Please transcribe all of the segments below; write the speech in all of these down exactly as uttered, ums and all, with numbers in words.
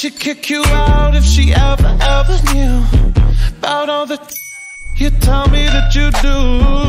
she'd kick you out if she ever, ever knew about all the you tell me that you do.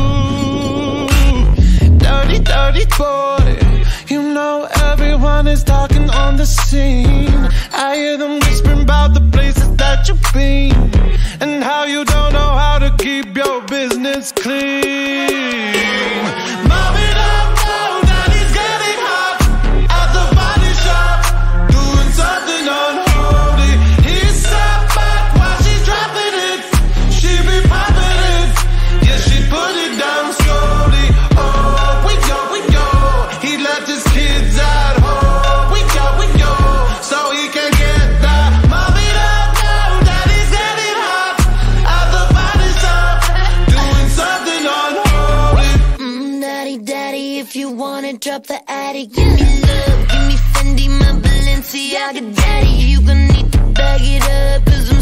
Dirty, dirty boy, you know everyone is talking on the scene. I hear them whispering about the places that you've been and how you don't know how to keep your business clean. Mom it up now, daddy's getting hot at the body shop, doing something unholy. He sat back while she's dropping it. She be popping it, yeah, she put it down slowly. Oh, we go, we go. He left his kids at home. We go, we go, so he can get that. Mom it up now, daddy's getting hot at the body shop, doing something unholy. Mm, daddy, daddy, if you wanna drop the attic, give me love, give me Fendi, my Balenciaga, daddy. You gon' need to bag it up, 'cause